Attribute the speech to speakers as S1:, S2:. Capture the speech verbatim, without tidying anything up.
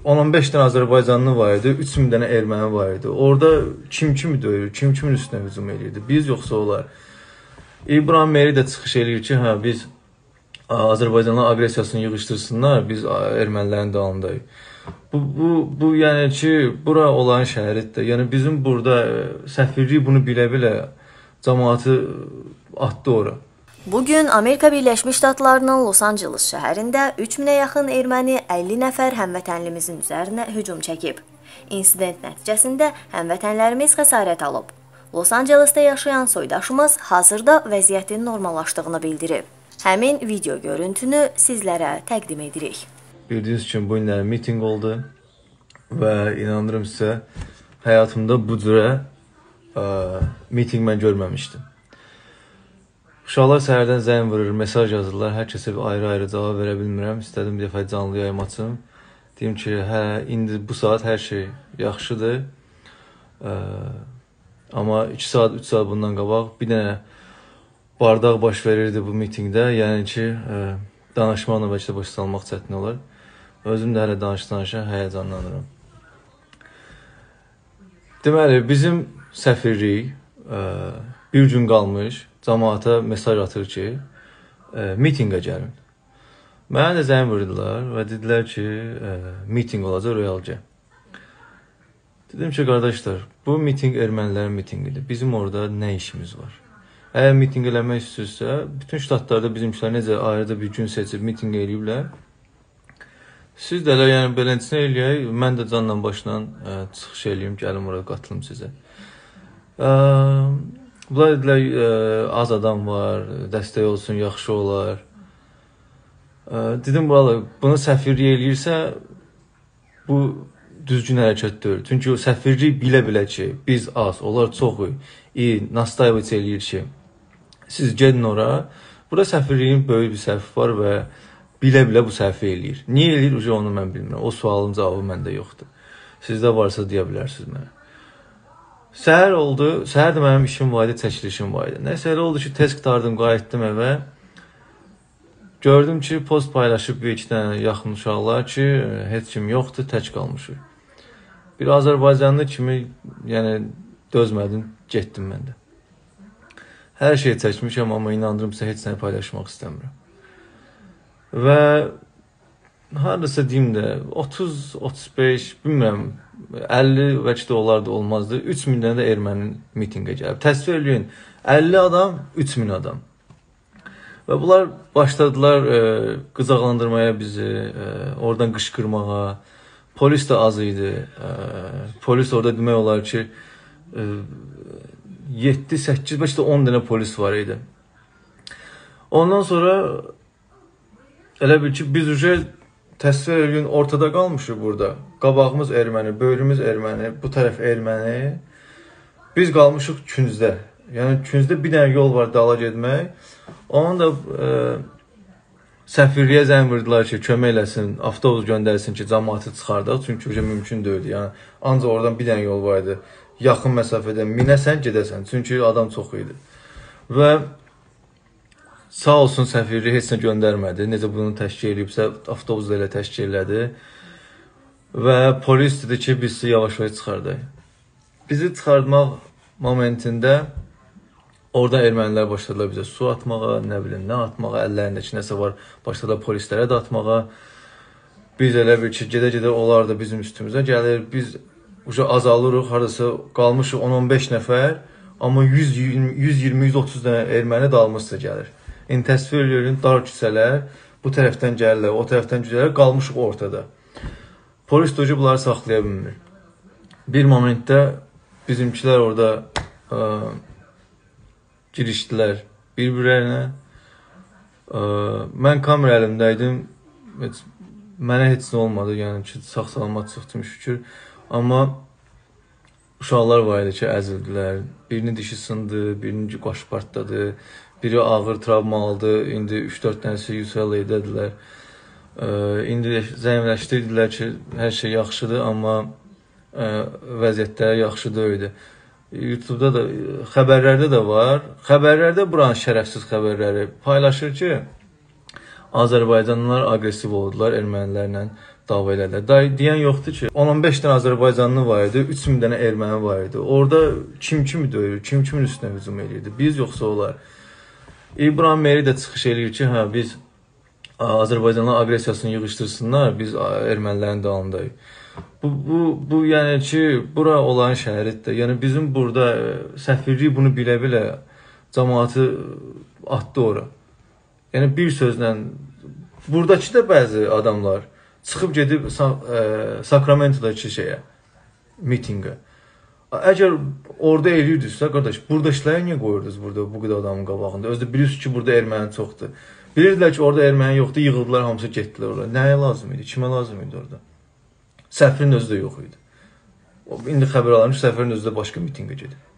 S1: on on beş dənə Azərbaycanlı var idi, üç min dənə erməni var idi. Orada kim kimi döyür, kim kimin üstünə hücum edirdi? Biz yoxsa onlar? İbrahim Meri də çıxış edir ki, hə biz Azərbaycanlı aqressiyasını yığışdırsınlar, biz ermənilərin dalındayıq. Bu, bu, bu yəni ki, bura olan şəhərdir. Yəni bizim burada səfirlik bunu bilə-bilə cəmaatı atdı ora.
S2: Bugün Amerika Birləşmiş Ştatlarının Los Angeles şəhərində üç minə yaxın erməni əlli nəfər həmvətənlimizin üzərinə hücum çəkib. İnsident nəticəsində həmvətənlərimiz xəsarət alıb. Los Angeles'ta yaşayan soydaşımız hazırda vəziyyətin normallaşdığını bildirib. Həmin video görüntünü sizlərə təqdim edirik.
S1: Bildiyiniz kimi bu günlər miting oldu və inanırım sizə həyatımda bu cürə ə, miting mən görməmişdim. Uşaqlar səhərdən zəng vurur, mesaj yazırlar, hər kəsə ayrı-ayrı cavab verə bilmirəm. İstədim bir dəfə canlı yayım açım. Deyim ki, hə, indi bu saat hər şey yaxşıdır. Ə, amma iki saat, üç saat bundan qabaq bir dənə bardaq baş verirdi bu mitingdə. Yəni ki, ə, danışmaqla bəlkə də başa salmaq çətin olar. Özüm də hələ danış-danışa həyəcanlanıram. Deməli, bizim səfirlik ə, bir gün qalmış. Cəmaata mesaj atır ki, e, mitingə gəlin. Mənə də zəng vurdular və dedilər ki, e, miting olacaq, Royalca. Dedim ki, qardaşlar, bu miting ermənilərin mitingidir. Bizim orada nə işimiz var? Əgər miting eləmək istəyirsə, bütün ştatlarda bizimkilər necə ayrıca bir gün seçib miting eləyiblər. Siz də elə yəni beləncəsini eləyək, mən də canla başla e, çıxış eləyim, gəlim oraya qatılım sizə. E, Bunlar dedilər, e, az adam var, dəstək olsun, yaxşı olar. E, dedim, bunu səfirlik eləyirsə, bu düzgün hərəkət deyil. Çünki o səfirlik bilə-bilə ki, biz az, onlar çoxu, iyi, Nastayeviç eləyir ki, siz gedin ora, burada səfirliyin böyük bir səhvi var və bilə-bilə bu səhvi eləyir. Niyə eləyir, onu mən bilmirəm. O sualın cavabı məndə yoxdur. Sizdə varsa deyə bilərsiniz mənə. Səhər oldu, səhər də mənim işim var idi, çəkilişim var idi. Nəsə elə oldu ki, tez qurtardım, qayıtdım evə. Gördüm ki, post paylaşıb bir iki dənə yaxın uşaqlar ki, heç kim yoxdur, tək qalmışıq. Bir Azərbaycanlı kimi, yəni dözmədim, getdim mən də. Hər şey çəkmişəm, amma inandırım sizə heç səni paylaşmaq istəmirəm. Və haradasa deyim də, otuz otuz beş, bilmirəm, əlli bəlkə də olardı, olmazdı. üç min dənə də erməni mitingə gəlib. Təsvir eləyin, əlli adam, üç min adam. Və bunlar başladılar e, qızaqlandırmaya bizi, e, oradan qışqırmağa. Polis də az idi. E, polis orada demək olar ki, e, yeddi səkkiz, bəlkə də on dənə polis var idi. Ondan sonra elə bil ki, biz uje təsvir eləyin, ortada qalmışıq burada. Qabağımız erməni, böyrümüz erməni, bu tərəf erməni. Biz qalmışıq küncdə. Yəni küncdə bir dənə yol var dala getmək. Onun da e, səfirliyə zəng vurdular ki, kömək eləsin, avtobus göndərsin ki, cəmaatı çıxardaq. Çünki o mümkün deyildi. Yəni ancaq oradan bir dənə yol var idi. Yaxın məsafədə minəsən, gedəsən. Çünki adam çox idi. Və sağ olsun səfirlik heç nə göndərmədi. Necə bunu təşkil edibsə, avtobus da elə təşkil elədi. Və polis dedi ki, biz sizi yavaş-yavaş çıxardaq. Bizi çıxartmaq momentində orada ermənilər başladılar bizə su atmağa, nə bilim, nə atmağa, əllərindəki nəsə var, başladılar polislərə də atmağa. Biz elə bir ki, gedə-gedə onlar da bizim üstümüzə gəlir. Biz uca azalırıq, haradasa qalmışıq on on beş nəfər, amma yüz iyirmi yüz otuz dənə erməni dalımızsa gəlir. İndi təsvir edilir, dar küçələr, bu tərəfdən gəlirlər, o tərəfdən gəlirlər, qalmışıq ortada. Polis docu bunları saxlaya bilmir. Bir momentdə bizimkilər orada ə, girişdilər bir-birlərinə. Mən kamera əlimdəydim, heç, mənə heç nə olmadı, yəni ki, sağ-salamat çıxdım şükür. Amma uşaqlar var idi ki, əzildilər. Birinin dişi sındı, birinin qaşı partladı. Biri ağır travma aldı, indi üç dörd dənəsi U C L A-dədilər. İndi zəngləşdirdilər ki, hər şey yaxşıdır, amma ə, vəziyyətləri yaxşı deyildi. YouTube'da da, xəbərlərdə də var. Xəbərlərdə buranın şərəfsiz xəbərləri paylaşır ki, Azərbaycanlılar aqressiv oldular, ermənilərlə dava elədilər. Day deyən yoxdur ki, on on beş dənə Azərbaycanlı var idi, üç min dənə erməni var idi. Orada kim kimi döyür, kim kimin üstünə hücum eləyirdi? Biz yoxsa onlar? İbrahim Meri də çıxış eləyir ki, hə biz Azərbaycanlı aqressiyasını yığışdırsınlar, biz ermənilərin dalındayıq. Bu, bu, bu yəni ki, bura olan şəhərdir. Yəni bizim burada səfirlik bunu bilə-bilə cəmaatı atdı ora. Yəni bir sözlə, buradakı da bəzi adamlar çıxıb gedib Sacramento-dakı şeyə, mitinqə. Əgər orada eləyirdinizsə, qardaş, buradakıları niyə qoyurdunuz burada bu qədər adamın qabağında? Özdə bilirsiniz ki, burada erməni çoxdur. Bilirdilər ki, orada erməni yoxdur, yığıldılar, hamısı getdilər oraya. Nəyə lazım idi? Kimə lazım idi orada? Səfirin özü də yox idi. İndi xəbər alınmış, səfirin özü də başqa mitinqə gedib.